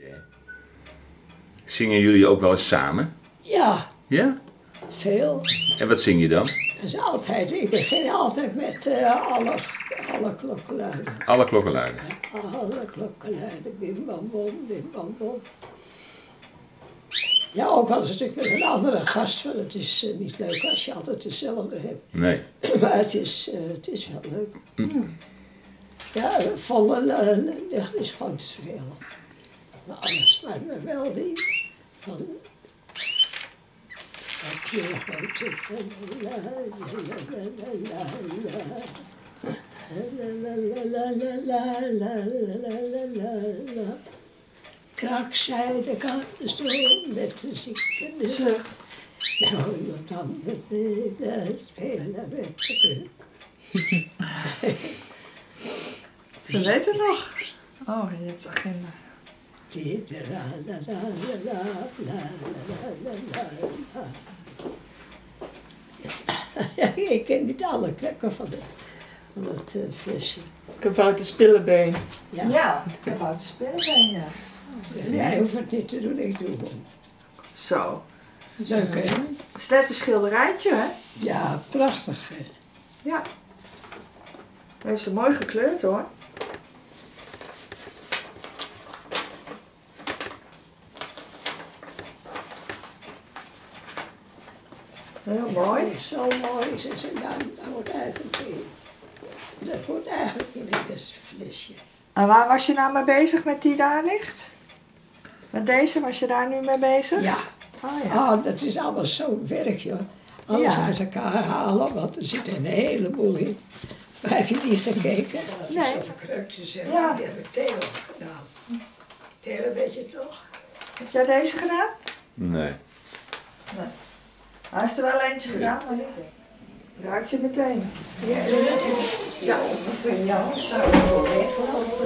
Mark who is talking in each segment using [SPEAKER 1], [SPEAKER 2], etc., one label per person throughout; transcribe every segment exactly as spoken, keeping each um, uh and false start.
[SPEAKER 1] Zingen jullie ook wel eens samen?
[SPEAKER 2] Ja.
[SPEAKER 1] Ja?
[SPEAKER 2] Veel.
[SPEAKER 1] En wat zing je dan?
[SPEAKER 2] Dat is altijd, ik begin altijd met uh, alle, alle klokkenluiden.
[SPEAKER 1] Alle klokkenluiden?
[SPEAKER 2] Ja, alle klokkenluiden. Bim bam bom, bim bam bom. Ja, ook al een stuk met een andere gast, want het is uh, niet leuk als je altijd dezelfde hebt.
[SPEAKER 1] Nee.
[SPEAKER 2] Maar het is, uh, het is wel leuk.
[SPEAKER 1] Mm.
[SPEAKER 2] Ja, volle uh, dat is gewoon te veel. Maar anders maakt me wel die van... Heb je gewoon te la la la la la la la la la. Krak zij de kantenstoel met de ziekte. Nou, iemand anders spelen met de kruk.
[SPEAKER 3] Ze weet het nog. Oh, je hebt de agenda.
[SPEAKER 2] La la la la la la la la. Ja, ik ken niet alle klekken van het, van het uh, flesje.
[SPEAKER 3] Kabouter Spillebeen.
[SPEAKER 2] Ja,
[SPEAKER 3] Ja, Kabouter Spillebeen, ja.
[SPEAKER 2] Jij hoeft het niet te doen, ik doe het.
[SPEAKER 3] Zo.
[SPEAKER 2] Leuk, hè?
[SPEAKER 3] Het is net een schilderijtje, hè?
[SPEAKER 2] Ja, prachtig, hè?
[SPEAKER 3] Ja. Hij heeft ze mooi gekleurd, hoor. Heel mooi.
[SPEAKER 2] Ja, zo mooi is het. En dan, dan wordt eigenlijk, dat wordt eigenlijk in een flesje.
[SPEAKER 3] En waar was je nou mee bezig met die daar ligt? Met deze, was je daar nu mee bezig?
[SPEAKER 2] Ja.
[SPEAKER 3] Oh, ja.
[SPEAKER 2] Oh, dat is allemaal zo'n werk, joh. Alles
[SPEAKER 3] Ja.
[SPEAKER 2] uit elkaar halen, want er zit een heleboel in. Maar heb je niet gekeken? Dat is
[SPEAKER 3] Nee.
[SPEAKER 2] zo'n krukje, zeg.
[SPEAKER 3] Ja.
[SPEAKER 2] Die hebben Theo gedaan. Theo, weet je het nog?
[SPEAKER 3] Heb jij deze gedaan?
[SPEAKER 1] Nee.
[SPEAKER 3] Nee. Hij heeft er wel eentje gedaan, maar niet. Ruik je meteen.
[SPEAKER 2] Ja, ja, ik ben jou. Zou je voor weglopen?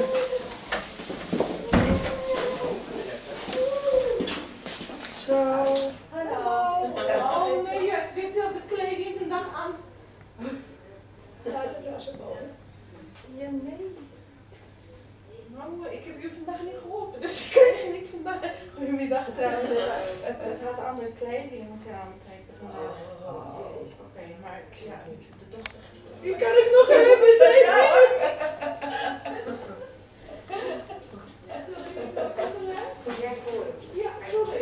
[SPEAKER 3] Zo.
[SPEAKER 4] Hallo. Oh nee, juist. Weet je de kleding vandaag aan?
[SPEAKER 2] Ja, dat was het al.
[SPEAKER 4] Ja, nee. Nou, ik heb u vandaag niet geholpen, dus ik krijg je niet vandaag. Goedemiddag trouwens. Het had andere kleding, moet je aantrekken vandaag. Oh, Oké, okay, maar ik ja, de dochter gisteren. U kan het nog hebben, zei ja, sorry.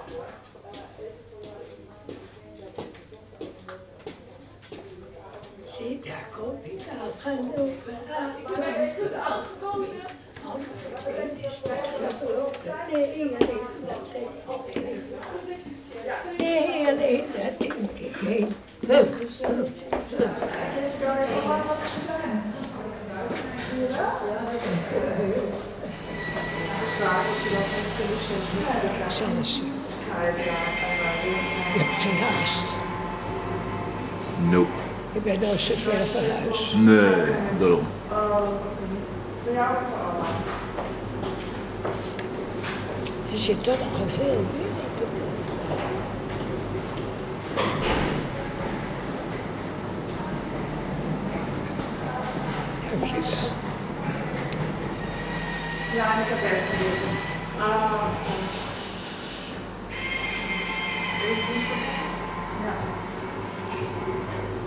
[SPEAKER 2] Zie, daar kom ik al gaan lopen.
[SPEAKER 4] Ik ben echt goed afgekomen.
[SPEAKER 2] Het is niet gelopen. Nee, alleen dat denk ik. Nee, alleen dat denk ik heen. Hup, hup, hup. Zelfs. Ik heb geen haast.
[SPEAKER 1] Nope.
[SPEAKER 2] Ik ben nou zo ver van huis.
[SPEAKER 1] Nee, daarom.
[SPEAKER 3] Voor jou en voor Anna.
[SPEAKER 2] Je zit toch al heel binnen. Dankjewel.
[SPEAKER 3] Ja, ik heb even gewisseld.
[SPEAKER 4] Ah,
[SPEAKER 3] Ja.